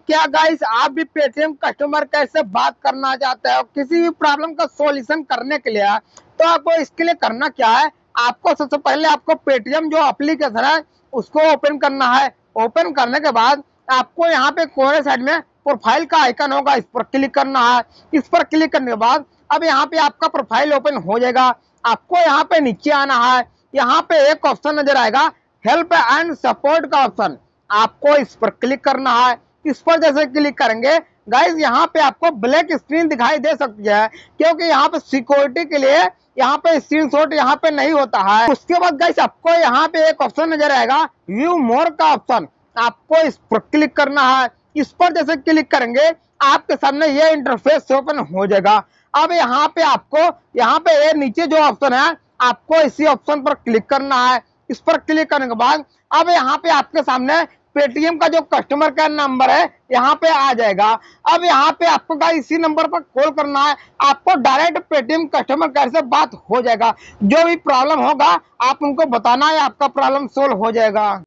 क्या गाइस आप भी पेटीएम कस्टमर केयर से बात करना चाहते हो किसी भी प्रॉब्लम का सॉल्यूशन करने के लिए? तो आपको इसके लिए करना क्या है, आपको सबसे पहले आपको पेटीएम जो एप्लीकेशन है उसको ओपन करना है। ओपन करने के बाद आपको यहाँ पे कोने साइड में प्रोफाइल का आइकन होगा, इस पर क्लिक करना है। इस पर क्लिक करने के बाद अब यहाँ पे आपका प्रोफाइल ओपन हो जाएगा। आपको यहाँ पे नीचे आना है, यहाँ पे एक ऑप्शन नजर आएगा हेल्प एंड सपोर्ट का ऑप्शन, आपको इस पर क्लिक करना है। इस पर जैसे क्लिक करेंगे गाइस यहाँ पे आपको ब्लैक स्क्रीन दिखाई दे सकती है, क्योंकि यहाँ पे सिक्योरिटी के लिए यहाँ पे स्क्रीनशॉट यहाँ पे नहीं होता है। उसके बाद गाइस आपको यहाँ पे एक ऑप्शन नजर आएगा व्यू मोर का ऑप्शन, आपको इस पर क्लिक करना है। इस पर जैसे क्लिक करेंगे आपके सामने ये इंटरफेस ओपन हो जाएगा। अब यहाँ पे आपको यहाँ पे ये नीचे जो ऑप्शन है आपको इसी ऑप्शन पर क्लिक करना है। इस पर क्लिक करने के बाद अब यहाँ पे आपके सामने पेटीएम का जो कस्टमर केयर नंबर है यहाँ पे आ जाएगा। अब यहाँ पे आपको गाइस इसी नंबर पर कॉल करना है, आपको डायरेक्ट पेटीएम कस्टमर केयर से बात हो जाएगा। जो भी प्रॉब्लम होगा आप उनको बताना है, आपका प्रॉब्लम सोल्व हो जाएगा।